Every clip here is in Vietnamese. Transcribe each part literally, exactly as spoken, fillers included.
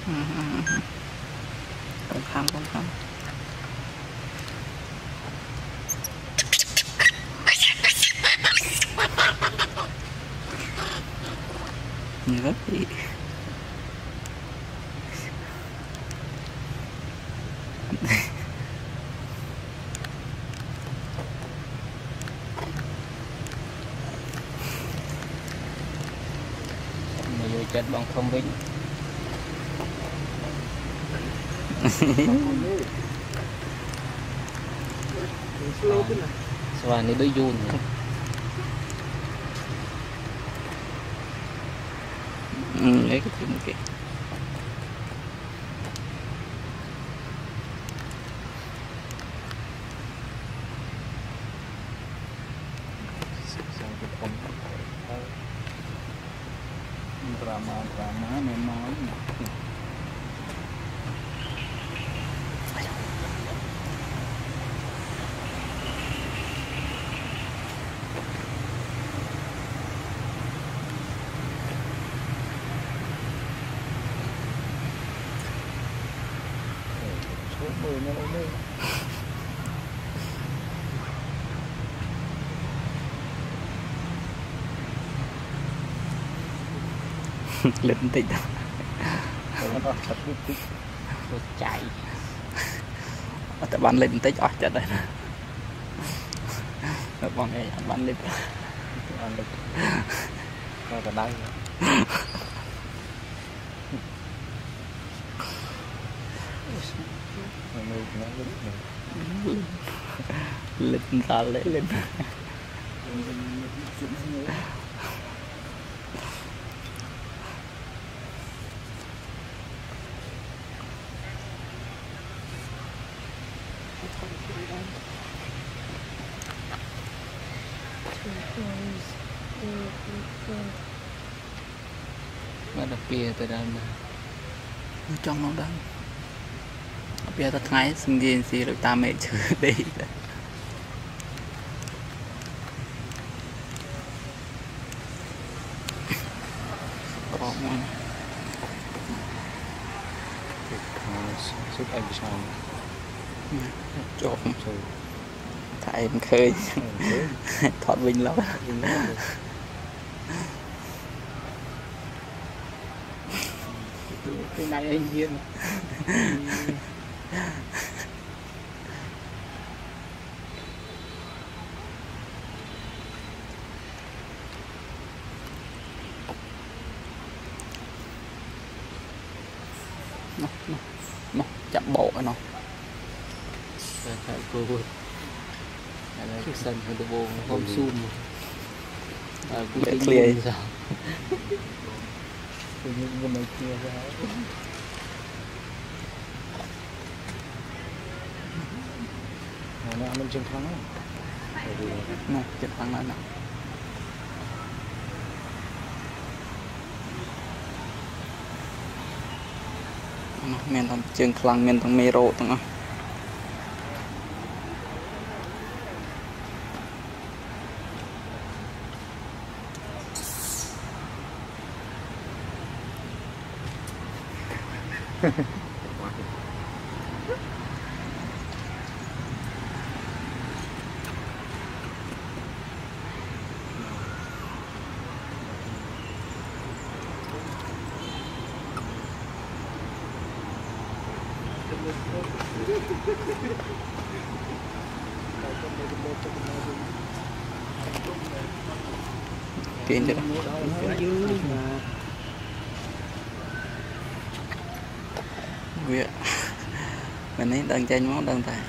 không khăm không khăm rất gì người chết bằng không vinh xoa này đôi dùn ừ, lấy cái chuyện kìa drama drama memang số mười nó đây lên tích chạy tại bạn lên tích ở trận đây nè bọn này bạn lên coi cả đây lên ta lấy lên mà đặc biệt từ đây mà trong nó đang bây giờ ngay sinh viên gì rồi ta mẹ chữ đi có mà sức anh sao chọc thầy em khơi thoát vinh lắm cái này anh Hiên nó nó nó chậm bộ nó chạy cô vui cái sân hơi đồ bộ hôm sun cũng tính clear sao những cái kia ra nó mình chiến thắng này chiến thắng lại nào miền tông trường khlang miền tông mero tông à tiền được việc mình ấy đang tranh món đang tài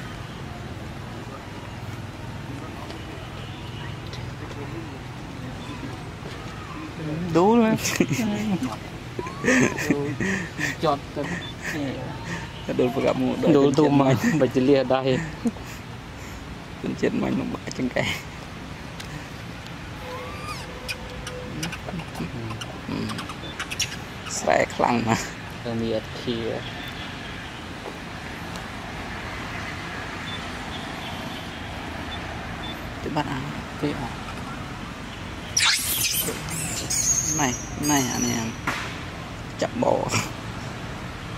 đủ luôn chọt đồ phải gặp một đồ tù mà phải chỉ lia đây trên trên mình nó bãi trên cây sẽ khăn mà miệt kia cái bắt ăn cái này này anh em chậm bộ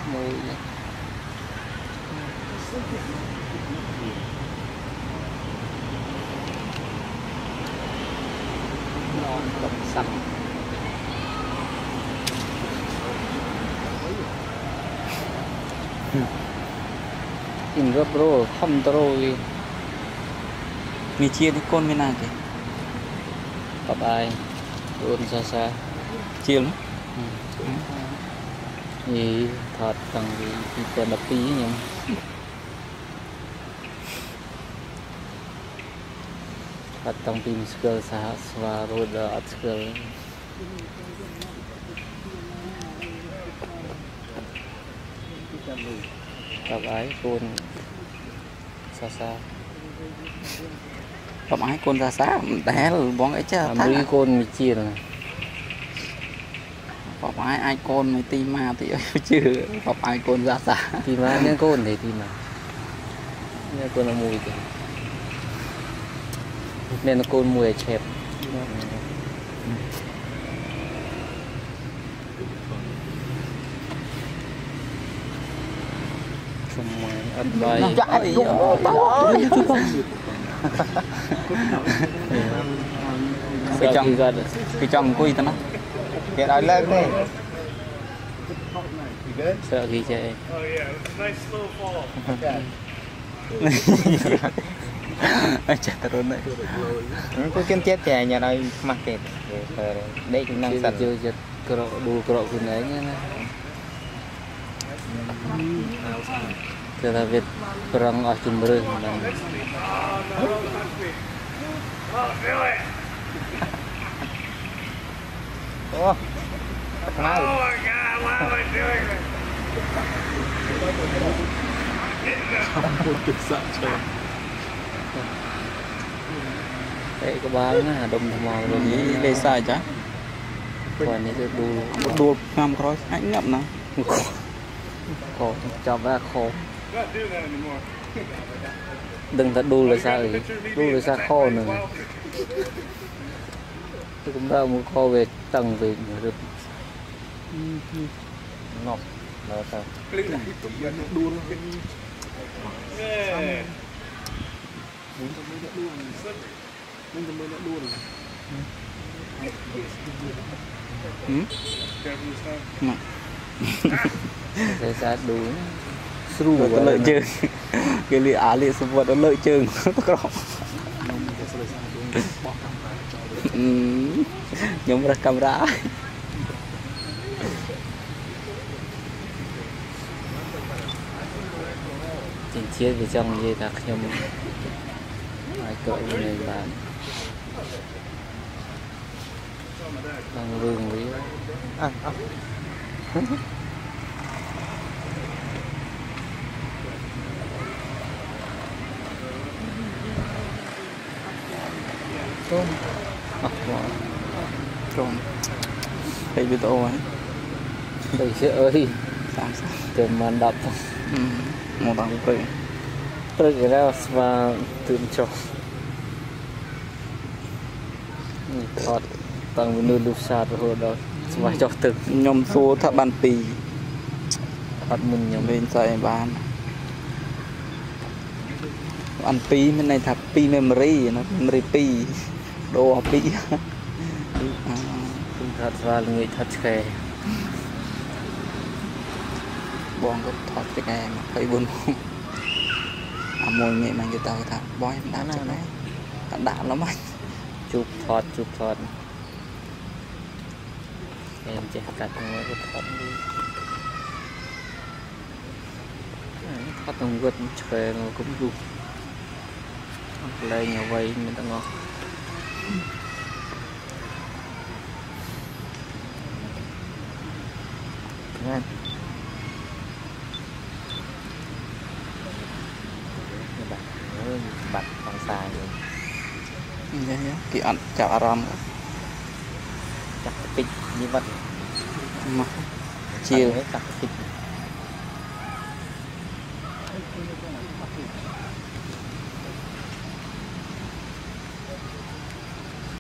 mùi non đậm xanh in rất rồi không rồi mi chia đi con bên nào kì bye bye luôn xa xa chia lắm gì thật tầng gì thì còn đập tí nhỉ thật tầng pin skill xa và rồi đợt skill tập ái con xa xa tập ái con xa xa đá là bóng ấy chứ mấy con mình chia rồi tập ái ai con mới tim mà thì chứ tập ai con xa xa tim mà nên con thì tim mà nên con là mùi kìa nên là con mùi chẹp ấn bài cái trong cái trong cùi ta nó cái đó lên đi sợ gì chơi chặt rồi đấy có kiếm chết thì nhà đây mặc kệ đây cũng năng sẵn chơi giật cọ đu cọ cái đấy nhá kita Việt perang ở chung bờ oh đây có ba nữa đồng màu rồi nhỉ đây sai chứ còn này được đu đu ngâm khói anh ngậm nào khổ cho ba khổ đừng ta đu là sao thì đu là sao kho nữa tôi cũng đã muốn kho về tầng về được ngọc là sao cái sao đủ sưu và lợi chơi cái lì á lì sưu vật nó lợi chơi nhóm ra camera chính chia về trong gì đặc nhóm ai cỡ như này bạn đang lương với à, à. Tôm à, tôm đây bị tô ấy đây sẽ ơi tìm màn đập một bằng cười tôi cái ra và tự cho thọt tầng bên lúc xa rồi đó vài cho từng nhom số thợ bàn pì thọt mình nhom bên chạy bàn ăn pi bên này thập pi memory nó memory pi đồ pi thật và người thật kề bong có thọt cái này mà thấy buồn à mồi nghệ mà người ta thà bói đá cho này đã lắm anh chụp thọt chụp thọt em chỉ cắt nó cái thọt đi thọt tông vượt kề nó cũng dùng lên nhà vây mình ta ngon ngon bạch bằng xài rồi kỳ ăn chào aram chắc tích như vậy mà chiều chắc tích